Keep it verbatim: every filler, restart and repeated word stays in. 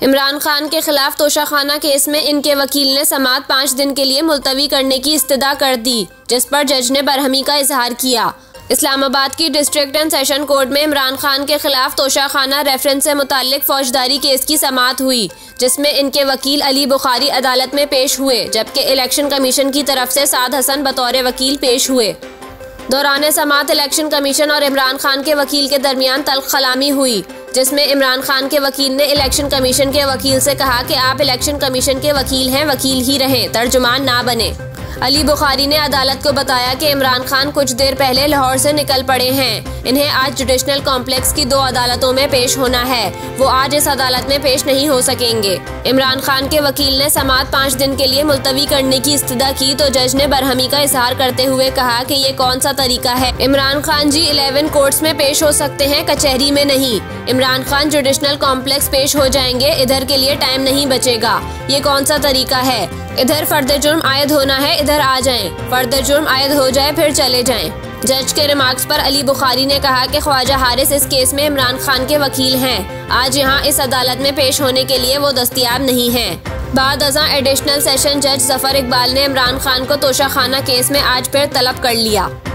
इमरान खान के खिलाफ तोशाखाना केस में इनके वकील ने समाअत पाँच दिन के लिए मुलतवी करने की इस्तदा कर दी, जिस पर जज ने बरहमी का इजहार किया। इस्लामाबाद की डिस्ट्रिक्ट एंड सेशन कोर्ट में इमरान खान के खिलाफ तोशाखाना रेफरेंस से मुताल्लिक फौजदारी केस की समाअत हुई, जिसमें इनके वकील अली बुखारी अदालत में पेश हुए, जबकि इलेक्शन कमीशन की तरफ से साद हसन बतौर वकील पेश हुए। दौरान समाअत इलेक्शन कमीशन और इमरान खान के वकील के दरमियान तल्ख कलामी हुई, जिसमें इमरान खान के वकील ने इलेक्शन कमीशन के वकील से कहा कि आप इलेक्शन कमीशन के वकील हैं, वकील ही रहें, तर्जुमान ना बने। अली बुखारी ने अदालत को बताया कि इमरान खान कुछ देर पहले लाहौर से निकल पड़े हैं। इन्हें आज जुडिशनल कॉम्प्लेक्स की दो अदालतों में पेश होना है। वो आज इस अदालत में पेश नहीं हो सकेंगे। इमरान खान के वकील ने समाअत पाँच दिन के लिए मुलतवी करने की इस्तदा की तो जज ने बरहमी का इजहार करते हुए कहा कि ये कौन सा तरीका है। इमरान खान जी इलेवन कोर्ट्स में पेश हो सकते हैं, कचहरी में नहीं। इमरान खान जुडिशनल कॉम्प्लेक्स पेश हो जाएंगे, इधर के लिए टाइम नहीं बचेगा। ये कौन सा तरीका है? इधर फर्द जुर्म आयद होना है, इधर आ जाएं। फर्द जुर्म आयद हो जाए फिर चले जाएं। जज के रिमार्क्स पर अली बुखारी ने कहा कि ख्वाजा हारिस इस केस में इमरान खान के वकील हैं। आज यहाँ इस अदालत में पेश होने के लिए वो दस्तयाब नहीं हैं। बाद अज़ां एडिशनल सेशन जज जफर इकबाल ने इमरान खान को तोशाखाना केस में आज फिर तलब कर लिया।